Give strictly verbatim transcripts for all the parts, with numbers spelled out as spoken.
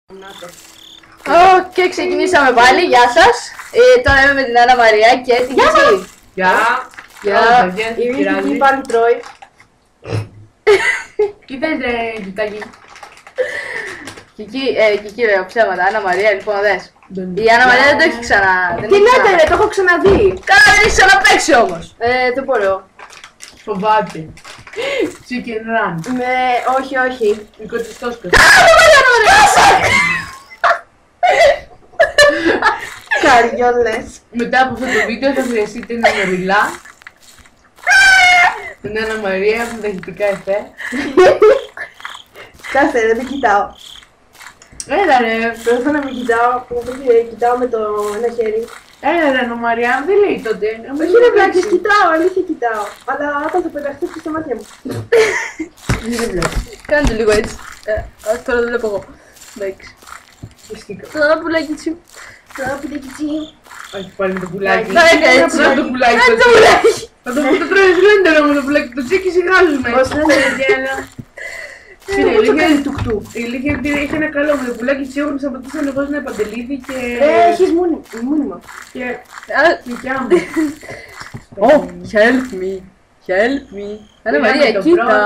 Oh, και ξεκινήσαμε πάλι, γεια σας. Ε, τώρα είμαι με την Άννα Μαρία και την Κική. Γεια. Γεια. Η Κική πάλι τρώει. Τι θες ρε Κιτάκι? Κική, ε, Κική λέω ψέματα, Άννα Μαρία, λοιπόν δες. Η Άννα Μαρία δεν το έχει ξανά... Τι λέτε ρε, το έχω ξαναδεί. Καλά, δεν έχει ξαναπαίξει όμως. Ε, δεν μπορώ. Φοβάται. Chicken run. Με, όχι, όχι. Οικοτιστόσκος. Καριόλες. Μετά από αυτό το βίντεο θα χρειαστείτε ένα μεριλά. Την Άννα Μαρία με τα ηχητικά εφέ. Κάτσε ρε, δεν κοιτάω. Έλα ρε. Προσπαθώ να μην κοιτάω, γιατί κοιτάω με το ένα χέρι. Έλα ρε Άννα Μαρία, δεν λέει τότε. Όχι ρε βλάκες, κοιτάω, αλήθεια κοιτάω. Αλλά όταν θα πεταχτεί και στα μάτια μου. Δεν βλέπεις. Κάνε το λίγο έτσι. Ε, ας τώρα το βλέπω εγώ. Εντάξει. Φυσικά. Το πουλάκι τσιου. Το πουλάκι τσιου. Όχι πάλι με το πουλάκι. Θα είναι έτσι. Να το πουλάκι. Να το πουλάκι. Θα το το τρώει σλέντερ με το πουλάκι. Το τσίκι σιγάζουμε. Πώς λένε ρε γέλα. Φίλε, Πώς το κάνει τουκτού. η αλήθεια είναι ότι είχε ένα καλό με το πουλάκι της έχουν σταματήσει να βάζουν ένα παντελίδι και... Ε, έχεις μόνιμα. και... Α, δικιά μου. Oh, help me. Help me. Άννα Μαρία, κοίτα.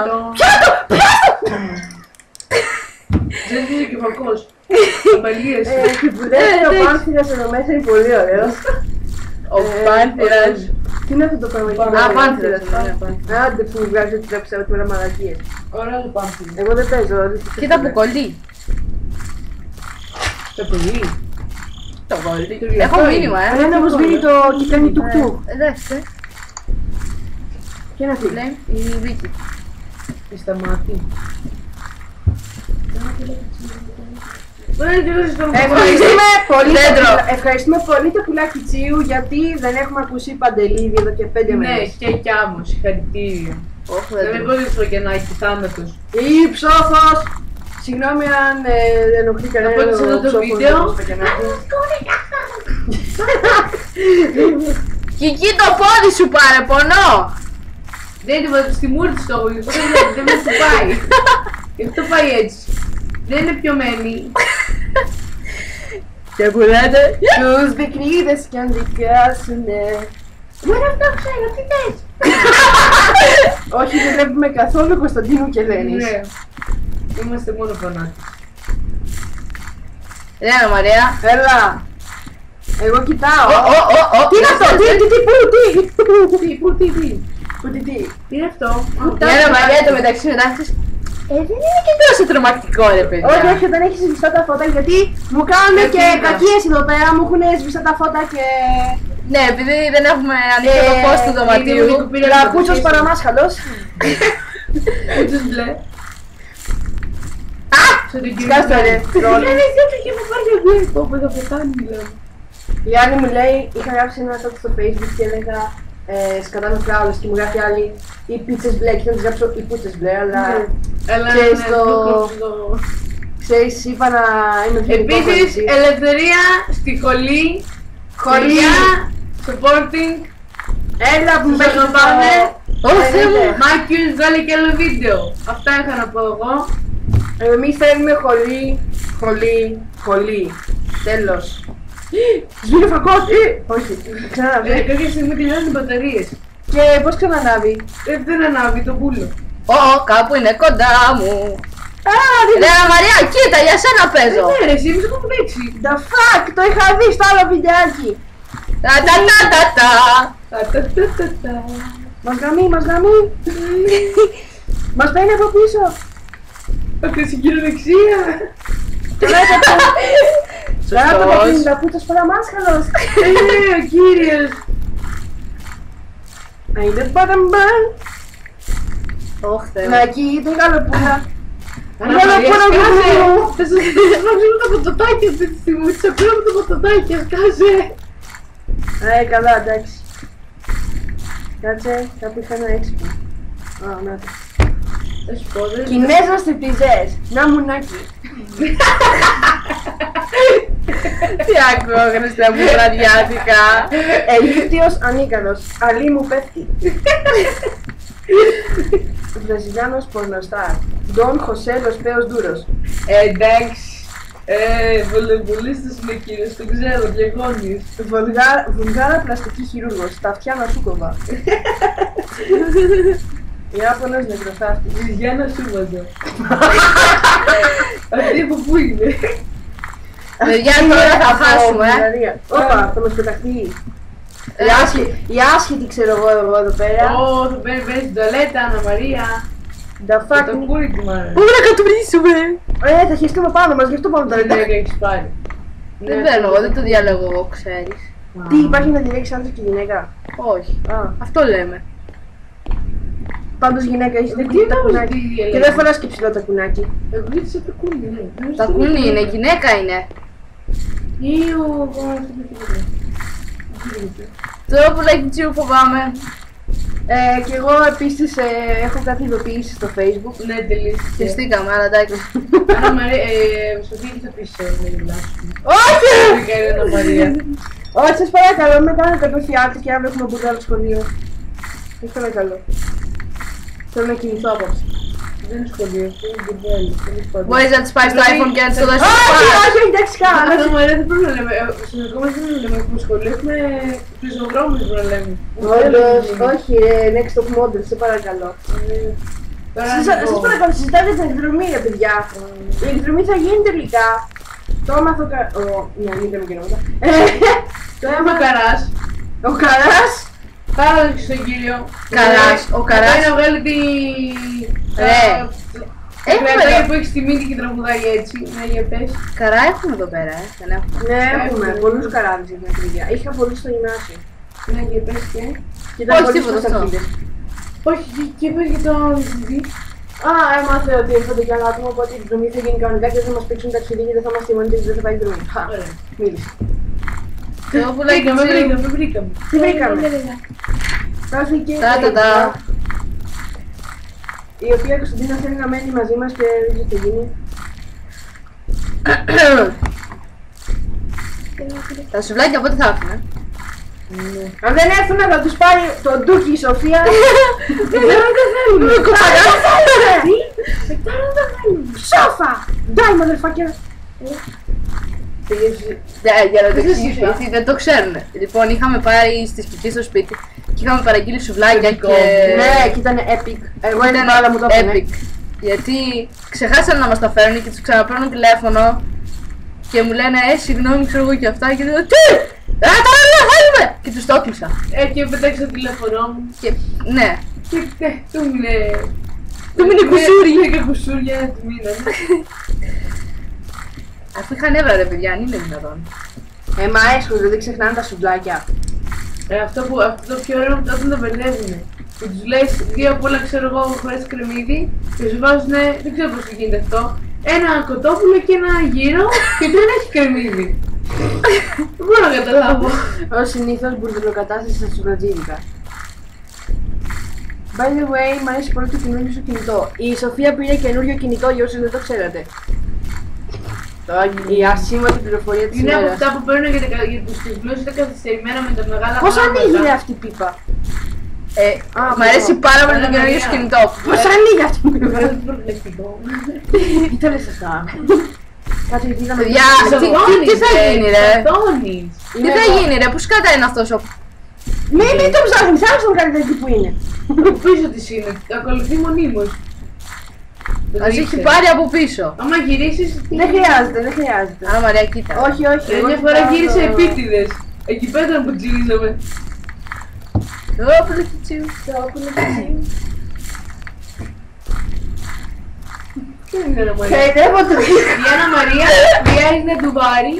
Δεν είσαι και φακός. Απαλίες. Ε, και που λέει ο Πάνθυρας εδώ μέσα είναι πολύ ωραίος. Ο Πάνθυρας. Τι είναι αυτό το πράγμα εκεί? Α, Πάνθυρας. Άντε που μου βγάζει ότι τρέψα ότι με μαλακίες. Ωραία το πάμφιλο. Εγώ δεν παίζω. Κοίτα που κολλεί. Το πολύ. Το κολλεί. Το Έχω γλυκό μήνυμα, ε. Αλλά είναι όπως βγαίνει το και κάνει τουκτού. Εντάξει. Και να φύγει. Λέει η Βίκη. Τι σταμάτη. Ευχαριστούμε πολύ, Δέντρο. το- ευχαριστούμε πολύ το πουλάκι τσίου γιατί δεν έχουμε ακούσει παντελίδι εδώ και πέντε Ναι, μέρες. και κιά μου, συγχαρητήρια. Όχι, Δεν δεν με το. μπορεί στο κενάκι, θάνατος. Ή ψόφος! Συγγνώμη αν ε, ενοχλεί κανένα Από ό,τι σε αυτό το ψόφος βίντεο. στο κενάκι. Κική, το πόδι σου πάρε, πονώ. Δεν είναι τίποτα, στη μούρη της το έχω, λοιπόν, δεν- δεν με σου πάει. Γι' αυτό πάει έτσι. Δεν είναι πιωμένη. Και που λέτε. Τους μπικνίδες κι αν δικάσουνε. Μόνο αυτό ξέρω, τι θες. Όχι, δεν βλέπουμε καθόλου Κωνσταντίνου και Ελένης. Ναι. Είμαστε μόνο φανάτες. Ναι, Άννα Μαρία. Έλα. Εγώ κοιτάω. Ω, ω, ω, ω. Τι είναι αυτό, τι, τι, τι, πού, τι. Τι, πού, τι, τι. Πού, τι, τι. Τι είναι αυτό. Η Άννα Μαρία το μεταξύ μετά της. Ε, δεν είναι και τόσο τρομακτικό ρε παιδιά. Όχι, όχι, δεν έχει σβηστά τα φώτα γιατί μου κάνουν Γιατί και είδα. κακίες εδώ πέρα, μου έχουν σβηστά τα φώτα και... Ναι, επειδή δεν έχουμε ανοιχτό το φως του δωματίου. είναι που πήρα Λαπούτσος το παραμάσχαλος. Ούτως μπλε. Σε την κυρία Σκάστε ρε. Δεν είναι τέτοιο και μου πάρει εγώ. Πω, πω, θα πεθάνει μιλάω. Η άλλη μου λέει, είχα γράψει ένα shot στο facebook και έλεγα ε, σκατάνω φράουλες και μου γράφει άλλη οι πίτσες μπλε και να της γράψω οι πίτσες μπλε, αλλά Αλλά Ξέρεις ναι, το- το- το- ξέρεις, είπα να είμαι ευγενικός Επίσης, μαζί. ελευθερία στη χολή. Χολή. Supporting. Έλα που μου Σας παίρνει το αγαπάμε. Ω, Θεέ μου. Μάκιους, βγάλε και άλλο βίντεο. Αυτά είχα να πω εγώ. Εμείς θέλουμε χολή, χολή, χολή. Τέλος. Σβήνει ο φακός! Ε, όχι, Ε, ξαναναβεί. Κάποια στιγμή τελειώνουν οι μπαταρίες. Και πώς ξανανάβει? Ε, Δεν ανάβει το πουλο. Ω, κάπου είναι κοντά μου. Α, δεν Ρε Άννα Μαρία, κοίτα, για σένα παίζω. Ναι ρε, εσύ εμείς έχουμε παίξει. The fuck! Το είχα δει στο άλλο βιντεάκι! Τα τα τα τα τα. Τα τα τα τα τα. Μας γαμεί, μας γαμεί! Μας παίρνει από πίσω! Αυτή στην κυριολεξία. Βλέπετε! Βλέπετε Σωστός. την λαπούτσος παραμάσχαλος! Ε, ο κύριος. Είναι παραμπάν! Ωχ, Θεέ μου. Να εκεί, δεν γαλοπούλα! Άννα Γαλοπούλα Μαρία, σκάσε. μου! Θα σας βγάλω τα ποτοτάκια αυτή τη στιγμή. Τις ακούω με τα ποτοτάκια, σκάσε. Ε, καλά, εντάξει. Κάτσε, κάπου είχα ένα έξυπνο. Α, να το. Θα σου πω, δεν Κινέζα στριπτιζές! Να μουνάκι! Τι ακούω, Χριστέ μου, βραδιάτικα. Αιγύπτιος ανίκανος. Αλή μου πέφτει. Βραζιλιάνος πορνοστάρ. Ντόν Χωσέ Λος Πέος Ντούρος. Εντάξει. Ε, βολεμπολίστας είναι κύριος, το ξέρω, διαγώνεις. Βουλγάρα, βουλγάρα πλαστική χειρούργος. Τα αυτιά να σου κοβά. Ιάπωνας νεκροθάφτης. Η Γιάννα Σούβαζα. Αυτή από πού είναι? Παιδιά, τώρα θα χάσουμε. Όπα, θα μας πεταχτεί. Η άσχη- Η άσχετη ξέρω εγώ εγώ εδώ πέρα. Ω, θα παίρνει παίρνει στην τουαλέτα, Άννα Μαρία. Τα Το fuck. κούρι του μάνα. Πού να κατουρίσουμε. Ε, θα χεστούμε πάνω μας, γι' αυτό πάμε τώρα. Δεν έχεις πάρει. Δεν παίρνω εγώ, δεν το διάλεγω εγώ, ξέρεις. Τι, υπάρχει να διαλέξεις άντρα και γυναίκα? Όχι. Α, Αυτό λέμε. πάντως γυναίκα έχεις Ε, δεν τι κουνεί τα νόμιζα κουνάκι. τι Και διαλέγεις? δεν φοράς και ψηλό τα κουνάκι. Εγώ ζήτησα το κούρι, ναι. Τα κούνι είναι, γυναίκα είναι. Ιου, εγώ αυτό δεν ξέρω. Το πουλάκι τσίου φοβάμαι. Ε, και εγώ επίσης ε, έχω κάτι ειδοποιήσεις στο facebook. Ναι, τελείωσε. Χεστήκαμε, αλλά εντάξει. Άννα Μαρία, ε, Σοφία έχει το πίσω, με γελάς. Όχι! Βρήκα είναι Άννα Μαρία. Όχι, σας παρακαλώ, με κάνετε το φιάτι και αύριο έχουμε μπουρδά στο σχολείο. Σας παρακαλώ. Θέλω να κινηθώ απόψε. Δεν είναι σχολείο, αυτό είναι μπουρδέλι. τέλος πάντων. Μπορείς να της πάρεις το Δηλαδή, iPhone και να της το δώσεις Όχι, στο όχι, πας. όχι, εντάξει, Άννα καλά. Μαρία, δεν πρέπει να λέμε, ε, στο δικό μας δεν λέμε έχουμε σχολείο, έχουμε πεζοδρόμους που να λέμε. Όντως, όχι, ε, next top model, σε παρακαλώ. Τώρα Σας να πω. σας παρακαλώ, συζητάτε την εκδρομή, ρε παιδιά. Η εκδρομή θα γίνει τελικά. Το έμαθα ο Κα... Ο... Ναι, μην λέμε και νόματα. Το έμαθα Καράς. Ο Καράς. Πάρα στον κύριο. Καράς, ο Καράς. Θα πάει να βγάλει τη... Ρε. Τα Έχουμε κρεατάκια εδώ. που έχει στη μύτη και τραγουδάει έτσι. Ναι, για πες. Καρά έχουμε εδώ πέρα, ε. Δεν έχουμε. Ναι, έχουμε Έχουμε. πολλούς καράδες για την ακρίβεια. Είχα πολλούς στο γυμνάσιο. Ναι, για πες και. Και ήταν Όχι, πολλοί τίποτα στους αυτό. αρχίδες. Όχι, και- και πες για το διευθυντή. Α, έμαθε ότι έρχονται κι άλλα άτομα, οπότε η εκδρομή θα γίνει κανονικά και δεν θα μας πήξουν ταξίδι και δεν θα είμαστε οι μόνοι και δεν θα πάει η εκδρομή. Χα, Ωραία. μίλησε. Το πουλάκι Βρήκαμε, τσίου. βρήκαμε, βρήκαμε. Τι βρήκαμε? Στάθηκε Τα, τα, τα. η οποία Κωνσταντίνα θέλει να μένει μαζί μας και δεν ξέρω τι θα γίνει. Τα σουβλάκια πότε θα έρθουν, ε? Αν δεν έρθουν θα τους πάρει το ντούκι η Σοφία. Δεν θέλουν. Τι? Δεν θέλουν. Σόφα! Ντάι, motherfucker! Ναι, για να το Δεν εξηγήσω, σωστά. γιατί δεν το ξέρουν. Λοιπόν, είχαμε πάρει στις πικίες στο σπίτι και είχαμε παραγγείλει σουβλάκια Εμπικό. και... Ναι, και ήταν epic. Εγώ Ήταν την μπάλα μου το έπαιρνε. epic. Γιατί ξεχάσαν να μας τα φέρουν και τους ξαναπαίρνουν τηλέφωνο και μου λένε ε, συγγνώμη, ξέρω εγώ και αυτά και λέω τι! Α, τώρα δεν θέλουμε! Και τους το έκλεισα. Ε, και πετάξα το τηλέφωνο μου. Και ναι, Και ε, του μείνε... Του μείνε κουσούρι. Είχα κουσούρια, του μείνανε. αφού είχα νεύρα ρε παιδιά, αν είναι δυνατόν. Ε, μα έσχος, δεν ξεχνάνε τα σουβλάκια. Ε, αυτό, που, αυτό το πιο ωραίο είναι όταν το μπερδεύουνε. Και τους λες δύο απ' όλα ξέρω εγώ χωρίς κρεμμύδι και σου βάζουνε, δεν ξέρω πώς το γίνεται αυτό, ένα κοτόπουλο και ένα γύρο και δεν έχει κρεμμύδι. Δεν μπορώ να καταλάβω. Ως συνήθως μπουρδελοκατάσταση στα σουβλατζίδικα. By the way, μ' αρέσει πολύ το καινούργιο σου κινητό. Η Σοφία πήρε καινούριο κινητό για όσους δεν το ξέρατε. Η ασήμαντη πληροφορία της Είναι από ημέρας. αυτά που παίρνουν για, τα- για τους τυφλούς είτε καθυστερημένα με τα μεγάλα Πώς πράγματα. ανοίγει ρε αυτή η πίπα? Ε, Α, μ' αρέσει αυτό. πάρα πολύ το Καλά, καινούργιο Μαρία. σου κινητό. Πώς ανοίγει αυτή η πίπα? Βγάζει το προκλητικό. Τι το λες αυτά? Κάτι γιατί είδαμε... Παιδιά, τι- τι- τι θα γίνει, ρε? Σατώνεις. Τι θα γίνει ρε, που σκάτα είναι αυτός ο... Μην μην το ψάχνεις, άρχισε να κάνετε εκεί που είναι. Από πίσω της είναι, ακολουθεί μονίμως. Το Ας έχει δείξε. πάρει από πίσω. Άμα γυρίσεις, τι Δεν χρειάζεται, δεν χρειάζεται. Άρα Μαρία, κοίτα. Όχι, όχι. Ε, εγώ μια κοιτάω φορά γύρισε το- επίτηδες. Εκεί πέρα που τζιρίζαμε. Ω, πλουκιτσίου. Τι είναι η Άννα Μαρία. Χαϊδεύω το Η Άννα Μαρία βιάζει να του πάρει.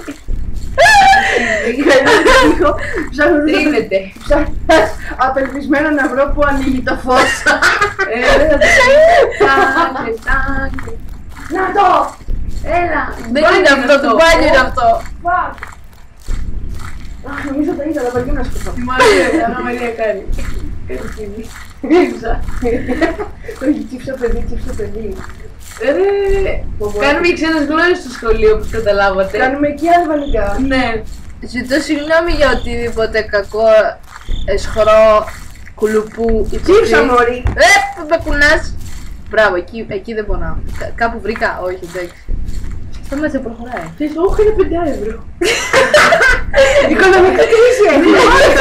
ήχο. Ψάχνω να Τρίβεται. ψάχνω απελπισμένο να βρω που ανοίγει το φως. Ε, δεν θα το πει. Τάκε, τάκε. Να το! Έλα. Δεν μπάνιο είναι αυτό, το μπάνιο είναι αυτό. Fuck! Αχ, νομίζω το είδα, αλλά παγιώ να σκοτώ. Τι Μαρία, η Άννα Μαρία κάνει. Κάτι στιγμή. Γύψα. Όχι, τσίψα παιδί, τσίψα παιδί. Ρε, κάνουμε και ξένες γλώσσες στο σχολείο, όπως καταλάβατε. Κάνουμε εκεί αλβανικά. Ναι. Ζητώ συγγνώμη για οτιδήποτε κακό, εσχρό, κουλουπού, Τσίψα μωρή. Ε, που με κουνάς. Μπράβο, εκεί, εκεί δεν πονάω. Κα- κάπου βρήκα, όχι, εντάξει. Το μέσα προχωράει. Θες, όχι, είναι πέντε ευρώ. Οικονομική κρίση έχουμε.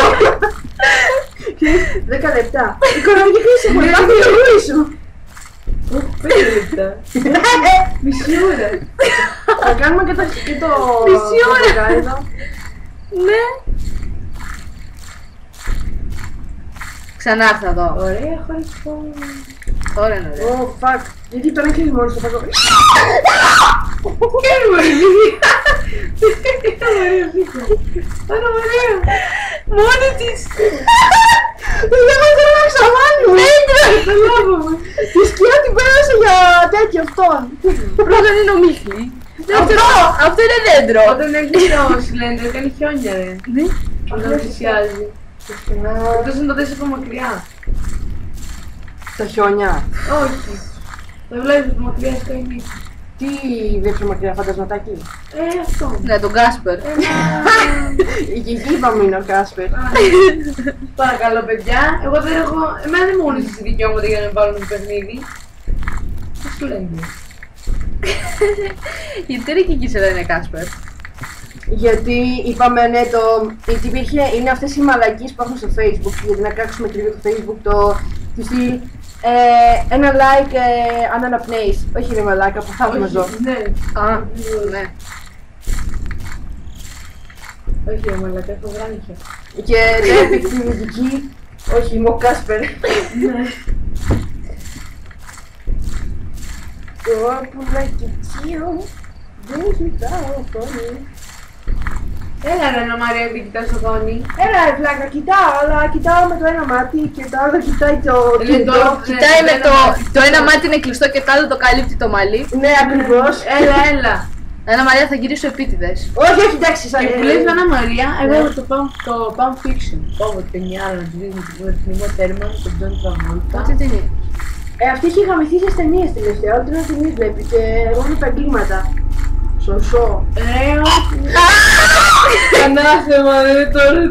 δέκα λεπτά. Οικονομική κρίση έχουμε. Πάμε το γούρι σου. Όχι, πέντε λεπτά. Μισή ώρα. Θα κάνουμε και το... και το... Μισή ώρα. το γάιδο. Ναι. Ξανά θα δω. Ωραία, χωρίς φόνο. Τώρα είναι ωραία. Ω, fuck. Γιατί τώρα κλείνει μόνο στο παγκό. Είναι μωρή, Μαρία. Είναι Μαρία, φύγω. Άρα, Μαρία. Μόνη της. Δεν θέλω να ξαμάνει. Καταλάβαμε. Τη σκιά την πέρασε για τέτοιο αυτόν. Πρώτον είναι ο Μίχλη. Δεύτερο, αυτό είναι δέντρο. Όταν έκλεισε ο Σιλέντερ, κάνει χιόνια, ρε. Ναι. Όταν πλησιάζει. Αυτός είναι το δες από μακριά. Τα χιόνια. Όχι. Το βλέπεις από μακριά στο ενί. Τι δεύτερο μακριά φαντασματάκι. Ε, αυτό. Ναι, τον Κάσπερ. Εκεί είπαμε είναι ο Κάσπερ. Παρακαλώ, παιδιά. Εγώ δεν έχω. Εμένα δεν μου έχουν ζήσει δικαιώματα για να με βάλουν το παιχνίδι. Τι σου λένε. Γιατί είναι και εκεί σε λένε Κάσπερ. Γιατί είπαμε ναι το... γιατί υπήρχε, είναι αυτές οι μαλακίες που έχουν στο Facebook. Γιατί να κράξουμε και λίγο το Facebook το... του στυλ ε, ένα like ε, αν αναπνέεις. Όχι ρε μαλάκα, που θαύμαζω. Ναι. Α, ναι. Όχι, ρε μαλάκα, έχω γράμμιχα. Και ναι, επικοινωνική. Όχι, είμαι ο Κάσπερ. Ναι. Το πουλάκι τσίου δεν κοιτάω οθόνη. Έλα ρε Ανna Maria, δεν κοιτάς οθόνη. Έλα ρε φλάκα, κοιτάω, αλλά κοιτάω με το ένα μάτι και το άλλο κοιτάει το Είναι κινητό. το- Κοιτάει Ναι, με το το. ένα Το ένα μάτι είναι κλειστό και το άλλο το καλύπτει το μαλλί. Ναι, ακριβώς. Έλα, έλα. Ένα Μαρία θα γυρίσω επίτηδες. Όχι, όχι, εντάξει, σαν Και που λες Ανna Maria, εγώ Ναι. έχω το Pulp- το Pulp Fiction. Πόβο ταινιά, να τη δεις με την Uma Thurman, τον John Travolta. Πότε την είναι. Ε, αυτή έχει γαμηθεί σε ταινίες τελευταία, ό,τι να ταινίες βλέπει και εγώ με τα εγκλήματα. Σωσό. Ε, όχι. Ανάθεμα, ρε, τώρα.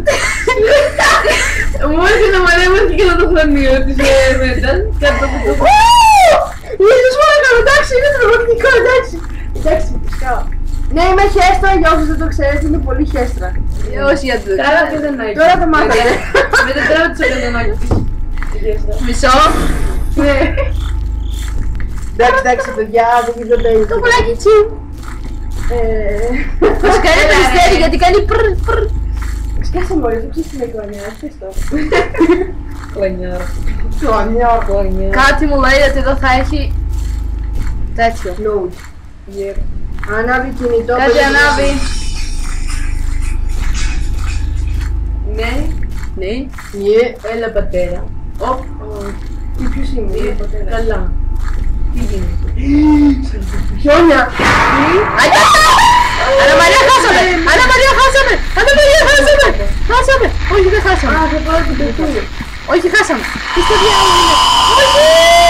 Μου έρχεται να μαρέμαστε και το χρονίο της Μέντας. Κάτω από το... Ίσως μόνο εντάξει, είναι τρομακτικό, εντάξει. Εντάξει, φυσικά. Ναι, είμαι χέστρα, για όσους δεν το ξέρετε, είμαι πολύ χέστρα. Ε, Όχι για το. Καλά και δεν έχει. Τώρα το μάθατε. Με το τράβο της ογκανονάκι της. Μισό. Ναι. Εντάξει, εντάξει, παιδιά, δεν γίνεται. Το πουλάκι τσου. Ε, Μας κάνει Έλα, περιστέρι ρε. γιατί κάνει πρρ πρρ. Σκάσε μόλις, δεν ξέρεις τι είναι κλονιά, ξέρεις το. Κλονιάρα. Κλονιά. Κλονιάρα. Κάτι μου λέει ότι εδώ θα έχει. Τέτοιο. Load. Γέρο. Ανάβει κινητό. Κάτι παιδί. ανάβει. Ναι. Ναι. Ναι. Έλα πατέρα. Οπ. Τι ποιος είναι, Ε, είναι πατέρα. Καλά. Τι γίνεται. Χιόνια. Αννα Μαρία χάσαμε! Αννα Μαρία χάσαμε! Αννα Μαρία χάσαμε! Χάσαμε! Όχι δεν χάσαμε! Α, θα πάω την πεθούνη. Όχι χάσαμε! Τι στο διάλογο είναι! Όχι!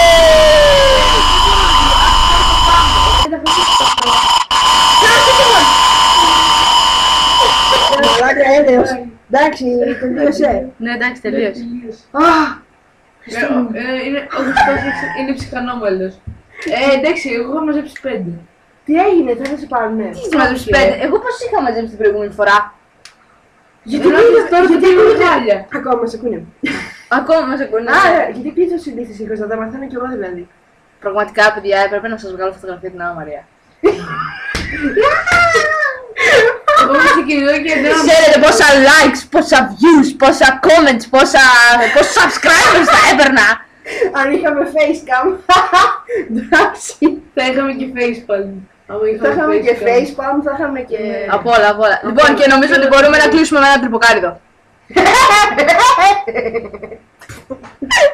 Μαλάκα έλεος. Εντάξει, τελείωσε. Ναι εντάξει τελείωσε. Αχ, Ε, ο- ε, είναι- Ο Χριστός είναι- είναι ψυχανόμαλος. Ε, εντάξει, εγώ έχω μαζέψει πέντε. τι έγινε, θα σε πάρουνε. Τι είσαι μαζέψει πέντε, εγώ πώς είχα μαζέψει την προηγούμενη φορά. Γιατί Ενώ κλείνεις τώρα γιατί το κλείνεις- χάλια. Ακόμα σε ακούνε. Ακόμα μας ακούνε. Α, ρε, γιατί κλείνεις το συνήθις ήχος, να τα μαθαίνω κι εγώ δηλαδή. Πραγματικά παιδιά έπρεπε να σας βγάλω φωτογραφία την Άννα Μαρία. Εγώ είμαι σε κινητό και δεν Ξέρετε πόσα likes, πόσα views, πόσα comments, πόσα, πόσα subscribers θα έπαιρνα. Αν είχαμε facecam. Εντάξει. θα είχαμε και facepalm. Άμα Θα είχαμε και facecam. facepalm, θα είχαμε και... Ναι. Από όλα, από όλα. Λοιπόν και νομίζω ότι μπορούμε να κλείσουμε με ένα τρυποκάριδο.